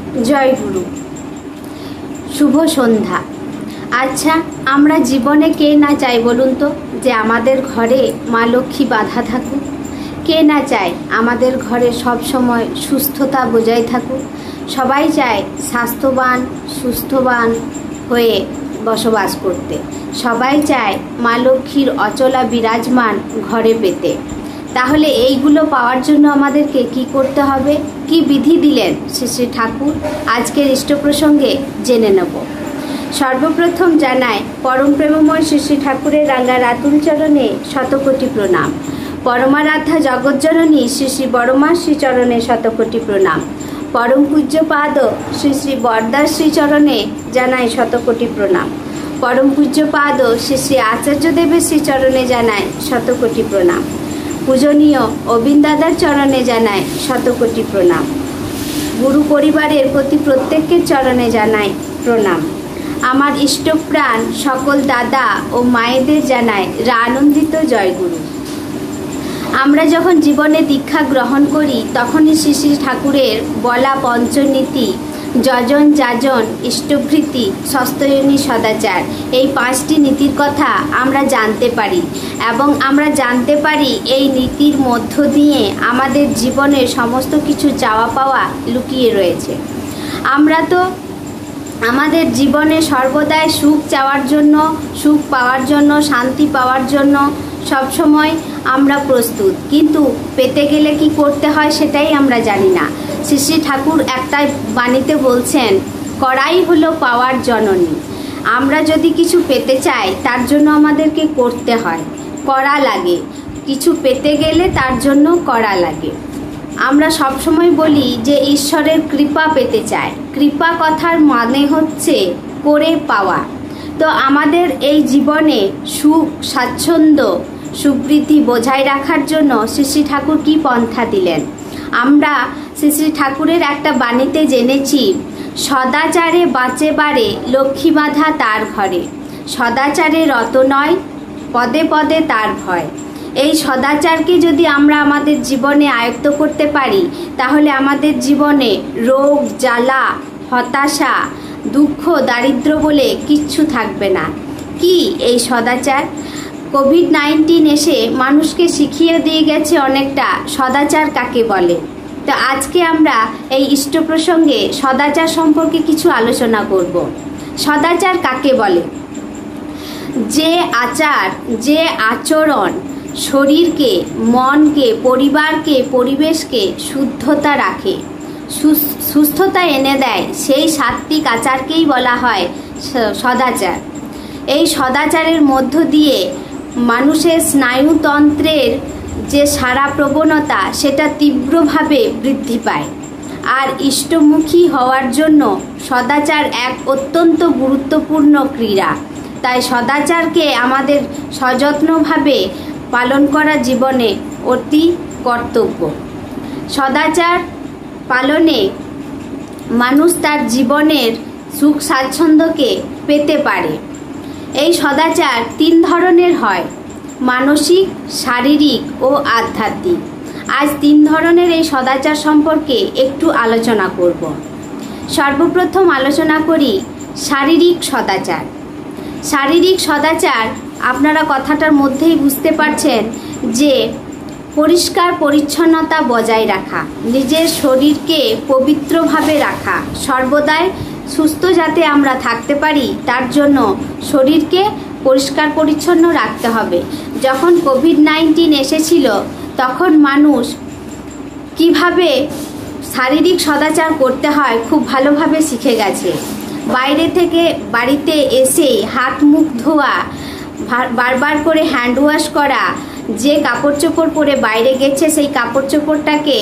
জয় গুরু। শুভ সন্ধ্যা। আচ্ছা, আমরা জীবনে কে না চাই বলুন তো যে আমাদের ঘরে মা লক্ষ্মী বাঁধা থাকুক? কে না চায় আমাদের ঘরে সব সময় সুস্থতা বজায় থাকুক? সবাই চায় স্বাস্থ্যবান সুস্থবান হয়ে বসবাস করতে। সবাই চায় মা লক্ষ্মীর অচলা বিরাজমান ঘরে পেতে। তাহলে এইগুলো পাওয়ার জন্য আমাদেরকে কি করতে হবে, কি বিধি দিলেন শ্রী শ্রী ঠাকুর, আজকের ইষ্ট প্রসঙ্গে জেনে নেব। সর্বপ্রথম জানায় পরম প্রেমময় শ্রী শ্রী ঠাকুরের রাঙ্গা রাতুল চরণে শতকোটি প্রণাম। পরমারাধ্যা জগজ্জননী শ্রী শ্রী বড়মা শ্রীচরণে শতকোটি প্রণাম। পরম পূজ্য পাদ শ্রী শ্রী বরদাস শ্রীচরণে জানায় শতকোটি প্রণাম। পরম পূজ্য পাদ শ্রী শ্রী আচার্যদেবের শ্রীচরণে জানায় শতকোটি প্রণাম। পূজনীয় অবিন দাদার চরণে জানায় শতকোটি প্রণাম। গুরু পরিবারের প্রতি প্রত্যেকের চরণে জানায় প্রণাম। আমার ইষ্টপ্রাণ সকল দাদা ও মায়েদের জানায় আনন্দিত জয় গুরু। আমরা যখন জীবনে দীক্ষা গ্রহণ করি তখনই শ্রী শ্রী ঠাকুরের বলা পঞ্চনীতি যজন যাজন ইষ্টভৃতি সস্তয়নী সদাচার, এই 5টি নীতির কথা আমরা জানতে পারি এবং আমরা জানতে পারি এই নীতির মধ্য দিয়ে আমাদের জীবনের সমস্ত কিছু চাওয়া পাওয়া লুকিয়ে রয়েছে। আমরা তো আমাদের জীবনে সর্বদাই সুখ চাওয়ার জন্য, সুখ পাওয়ার জন্য, শান্তি পাওয়ার জন্য সবসময় আমরা প্রস্তুত, কিন্তু পেতে গেলে কি করতে হয় সেটাই আমরা জানি না। শ্রী শ্রী ঠাকুর একটা বাণীতে বলছেন, করাই হলো পাওয়ার জননী। আমরা যদি কিছু পেতে চাই তার জন্য আমাদেরকে করতে হয়, করা লাগে। কিছু পেতে গেলে তার জন্য করা লাগে। আমরা সবসময় বলি যে ঈশ্বরের কৃপা পেতে চাই। কৃপা কথার মানে হচ্ছে করে পাওয়া। তো আমাদের এই জীবনে সুখ স্বাচ্ছন্দ্য সুবৃদ্ধি বজায় রাখার জন্য শ্রী শ্রী ঠাকুর কি পন্থা দিলেন? আমরা শ্রী শ্রী ঠাকুরের একটা বাণীতে জেনেছি, সদাচারে বাঁচে বারে লক্ষ্মী বাঁধা তার ঘরে, সদাচারে রত নয় পদে পদে তার ভয়। এই সদাচারকে যদি আমরা আমাদের জীবনে আয়ত্ত করতে পারি তাহলে আমাদের জীবনে রোগ জ্বালা হতাশা দুঃখ দারিদ্র বলে কিচ্ছু থাকবে না। কি এই সদাচার? কোভিড-19 এসে মানুষকে শিখিয়ে দিয়ে গেছে অনেকটা সদাচার কাকে বলে। তো আজকে আমরা এই ইষ্ট প্রসঙ্গে সদাচার সম্পর্কে কিছু আলোচনা করব। সদাচার কাকে বলে? যে আচার, যে আচরণ শরীরকে, মনকে, পরিবারকে, পরিবেশকে শুদ্ধতা রাখে, সুস্থতা এনে দেয়, সেই সাত্বিক আচারকেই বলা হয় সদাচার। এই সদাচারের মধ্য দিয়ে মানুষের স্নায়ুতন্ত্রের যে সারা প্রবণতা সেটা তীব্রভাবে বৃদ্ধি পায়। আর ইষ্টমুখী হওয়ার জন্য সদাচার এক অত্যন্ত গুরুত্বপূর্ণ ক্রিয়া। তাই সদাচারকে আমাদের সযত্নভাবে পালন করা জীবনে অতি কর্তব্য। সদাচার পালনে মানুষ তার জীবনের সুখ স্বাচ্ছন্দ্যকে পেতে পারে। এই সদাচার 3 ধরনের হয়, মানসিক, শারীরিক ও আধ্যাত্মিক। আজ 3 ধরনের এই সদাচার সম্পর্কে একটু আলোচনা করব। সর্বপ্রথম আলোচনা করি শারীরিক সদাচার। শারীরিক সদাচার আপনারা কথাটার মধ্যেই বুঝতে পারছেন যে পরিষ্কার পরিচ্ছন্নতা বজায় রাখা, নিজের শরীরকে পবিত্রভাবে রাখা, সর্বদাই সুস্থ যাতে আমরা থাকতে পারি তার জন্য শরীরকে পরিষ্কার পরিচ্ছন্ন রাখতে হবে। যখন কোভিড-19 এসেছিল তখন মানুষ কিভাবে শারীরিক সদাচার করতে হয় খুব ভালোভাবে শিখে গেছে। বাইরে থেকে বাড়িতে এসে হাত মুখ ধোয়া, বারবার করে হ্যান্ড ওয়াশ করা, যে কাপড় চোপড় পরে বাইরে গেছে সেই কাপড় চোপড়টাকে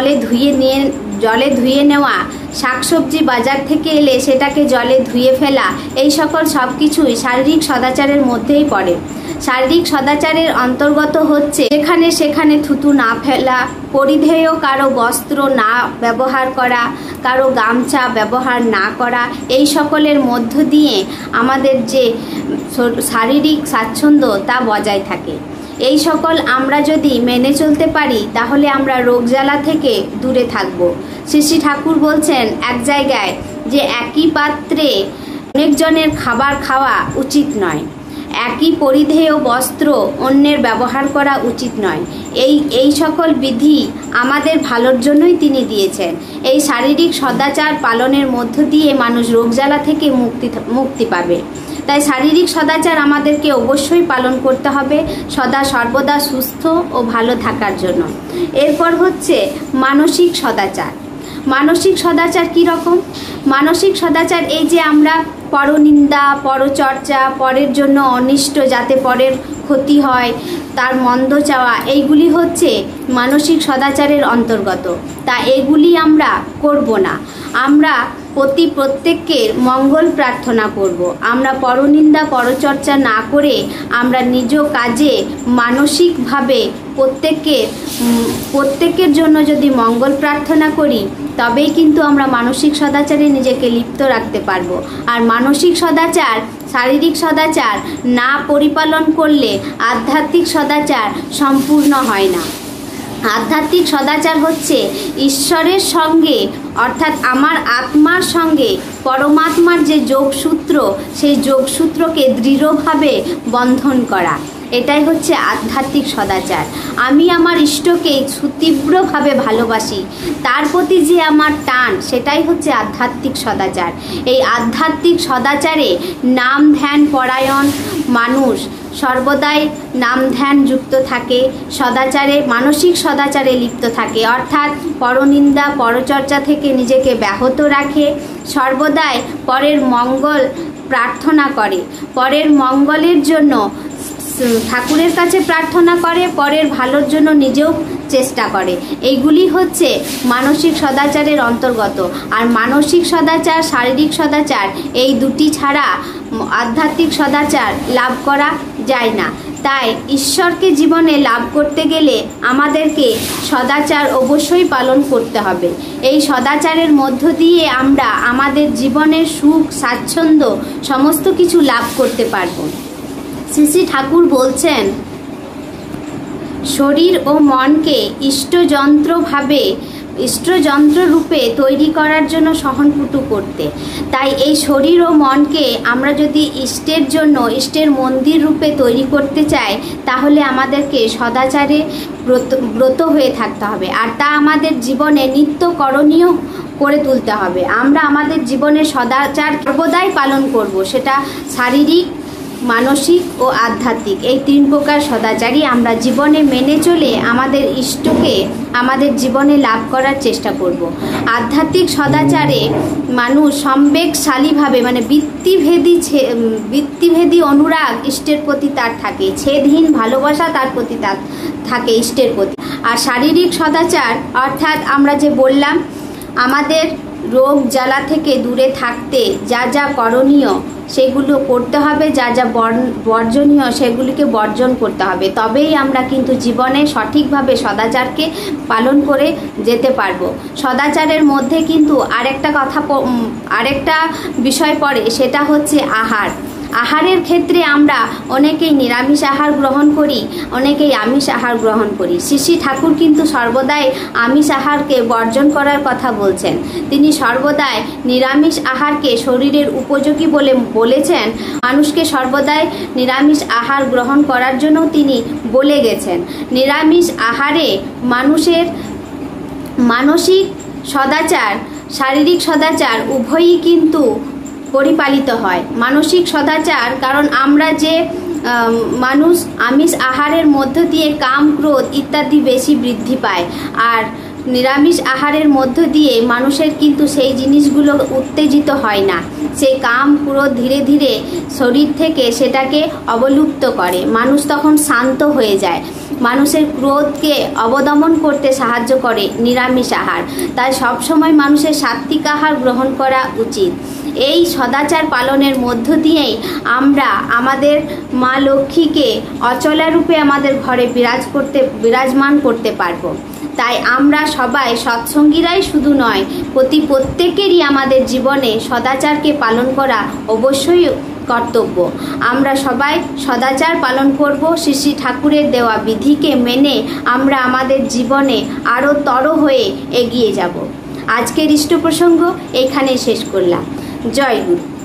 জলে ধুয়ে নেওয়া, শাকসবজি বাজার থেকে এলে সেটাকে জলে ধুয়ে ফেলা, এই সকল সব কিছুই শারীরিক সদাচারের মধ্যেই পড়ে। শারীরিক সদাচারের অন্তর্গত হচ্ছে যেখানে সেখানে থুতু না ফেলা, পরিধেয় কারো বস্ত্র না ব্যবহার করা, কারো গামছা ব্যবহার না করা, এই সকলের মধ্য দিয়ে আমাদের যে শারীরিক স্বাচ্ছন্দ্য তা বজায় থাকে। এই সকল আমরা যদি মেনে চলতে পারি তাহলে আমরা রোগ জ্বালা থেকে দূরে থাকব। শ্রী শ্রী ঠাকুর বলছেন এক জায়গায় যে একই পাত্রে অনেকজনের খাবার খাওয়া উচিত নয়, একই পরিধেয় বস্ত্র অন্যের ব্যবহার করা উচিত নয়। এই সকল বিধি আমাদের ভালোর জন্যই তিনি দিয়েছেন। এই শারীরিক সদাচার পালনের মধ্য দিয়ে মানুষ রোগ জ্বালা থেকে মুক্তি পাবে। তাই শারীরিক সদাচার আমাদেরকে অবশ্যই পালন করতে হবে সদা সর্বদা সুস্থ ও ভালো থাকার জন্য। এরপর হচ্ছে মানসিক সদাচার। মানসিক সদাচার কী রকম? মানসিক সদাচার এই যে আমরা পরনিন্দা, পরচর্চা, পরের জন্য অনিষ্ট, যাতে পরের ক্ষতি হয়, তার মন্দ চাওয়া, এইগুলি হচ্ছে মানসিক সদাচারের অন্তর্গত। তা এগুলি আমরা করব না। আমরা প্রত্যেককে মঙ্গল প্রার্থনা করব। আমরা পরনিন্দা পরচর্চা না করে আমরা নিজ কাজে মানসিকভাবে প্রত্যেকের জন্য যদি মঙ্গল প্রার্থনা করি তবেই কিন্তু আমরা মানসিক সদাচারে নিজেকে লিপ্ত রাখতে পারবো। আর মানসিক সদাচার, শারীরিক সদাচার না পরিপালন করলে আধ্যাত্মিক সদাচার সম্পূর্ণ হয় না। আধ্যাত্মিক সদাচার হচ্ছে ঈশ্বরের সঙ্গে, অর্থাৎ আমার আত্মার সঙ্গে পরমাত্মার যে যোগসূত্র, সেই যোগসূত্রকে দৃঢ়ভাবে বন্ধন করা, এটাই হচ্ছে আধ্যাত্মিক সদাচার। আমি আমার ইষ্টকে তীব্রভাবে ভালোবাসি, তার প্রতি যে আমার টান, সেটাই হচ্ছে আধ্যাত্মিক সদাচার। এই আধ্যাত্মিক সদাচারে নাম ধ্যান পরায়ণ মানুষ সর্বদাই নাম ধ্যান যুক্ত থাকে, সদাচারে মানসিক সদাচারে লিপ্ত থাকে, অর্থাৎ পরনিন্দা পরচর্চা থেকে নিজেকে ব্যাহত রাখে, সর্বদাই পরের মঙ্গল প্রার্থনা করে, পরের মঙ্গলের জন্য ঠাকুরের কাছে প্রার্থনা করে, পরের ভালোর জন্য নিজেও চেষ্টা করে। এইগুলি হচ্ছে মানসিক সদাচারের অন্তর্গত। আর মানসিক সদাচার, শারীরিক সদাচার, এই দুটি ছাড়া আধ্যাত্মিক সদাচার লাভ করা যায় না। তাই ঈশ্বরকে জীবনে লাভ করতে গেলে আমাদেরকে সদাচার অবশ্যই পালন করতে হবে। এই সদাচারের মধ্য দিয়ে আমরা আমাদের জীবনের সুখ স্বাচ্ছন্দ্য সমস্ত কিছু লাভ করতে পারব। শ্রী শ্রী ঠাকুর বলছেন শরীর ও মনকে ইষ্টযন্ত্র রূপে তৈরি করার জন্য সহনপুটু করতে। তাই এই শরীর ও মনকে আমরা যদি ইষ্টের জন্য, ইষ্টের মন্দির রূপে তৈরি করতে চাই, তাহলে আমাদেরকে সদাচারে ব্রত হয়ে থাকতে হবে। আর তা আমাদের জীবনে নিত্য করণীয় করে তুলতে হবে। আমরা আমাদের জীবনে সদাচার সর্বদাই পালন করব, সেটা শারীরিক, মানসিক ও আধ্যাত্মিক, এই তিন প্রকার সদাচারই আমরা জীবনে মেনে চলে আমাদের ইষ্টকে আমাদের জীবনে লাভ করার চেষ্টা করব। আধ্যাত্মিক সদাচারে মানুষ সম্বেগশালীভাবে, মানে বৃত্তিভেদী অনুরাগ ইষ্টের প্রতি তার থাকে, ছেদহীন ভালোবাসা তার প্রতি তার থাকে ইষ্টের প্রতি। আর শারীরিক সদাচার অর্থাৎ আমরা যে বললাম আমাদের রোগ জ্বালা থেকে দূরে থাকতে যা যা করণীয় সেগুলো করতে হবে, যা যা বর্জনীয় সেগুলিকে বর্জন করতে হবে, তবেই আমরা কিন্তু জীবনে সঠিকভাবে সদাচারকে পালন করে যেতে পারবো। সদাচারের মধ্যে কিন্তু আরেকটা বিষয় পড়ে, সেটা হচ্ছে আহার। আহারের ক্ষেত্রে আমরা অনেকেই নিরামিষ আহার গ্রহণ করি, অনেকেই আমিষ আহার গ্রহণ করি। শ্রী শ্রী ঠাকুর কিন্তু সর্বদাই আমিষ আহারকে বর্জন করার কথা বলছেন। তিনি সর্বদাই নিরামিষ আহারকে শরীরের উপযোগী বলে বলেছেন। মানুষকে সর্বদাই নিরামিষ আহার গ্রহণ করার জন্য তিনি বলে গেছেন। নিরামিষ আহারে মানুষের মানসিক সদাচার, শারীরিক সদাচার উভয়ই কিন্তু পরিপালিত হয়। মানসিক সদাচার, কারণ আমরা যে মানুষ আমিষ আহারের মধ্য দিয়ে কাম, ক্রোধ ইত্যাদি বেশি বৃদ্ধি পায়, আর নিরামিষ আহারের মধ্য দিয়ে মানুষের কিন্তু সেই জিনিসগুলো উত্তেজিত হয় না। সেই কাম, ক্রোধ ধীরে ধীরে শরীর থেকে সেটাকে অবলুপ্ত করে, মানুষ তখন শান্ত হয়ে যায়। মানুষের ক্রোধকে অবদমন করতে সাহায্য করে নিরামিষ আহার। তাই সবসময় মানুষের সাত্ত্বিক আহার গ্রহণ করা উচিত। এই সদাচার পালনের মধ্য দিয়েই আমরা আমাদের মা লক্ষ্মীকে অচলা রূপে আমাদের ঘরে বিরাজমান করতে পারবো। তাই আমরা সবাই সৎসঙ্গীরাই শুধু নয়, প্রত্যেকেরই আমাদের জীবনে সদাচারকে পালন করা অবশ্যই কর্তব্য। আমরা সবাই সদাচার পালন করব, শ্রী শ্রী ঠাকুরের দেওয়া বিধিকে মেনে আমরা আমাদের জীবনে আরও তর হয়ে এগিয়ে যাব। আজকের ইষ্ট প্রসঙ্গ এখানে শেষ করলাম। জয় গুরু।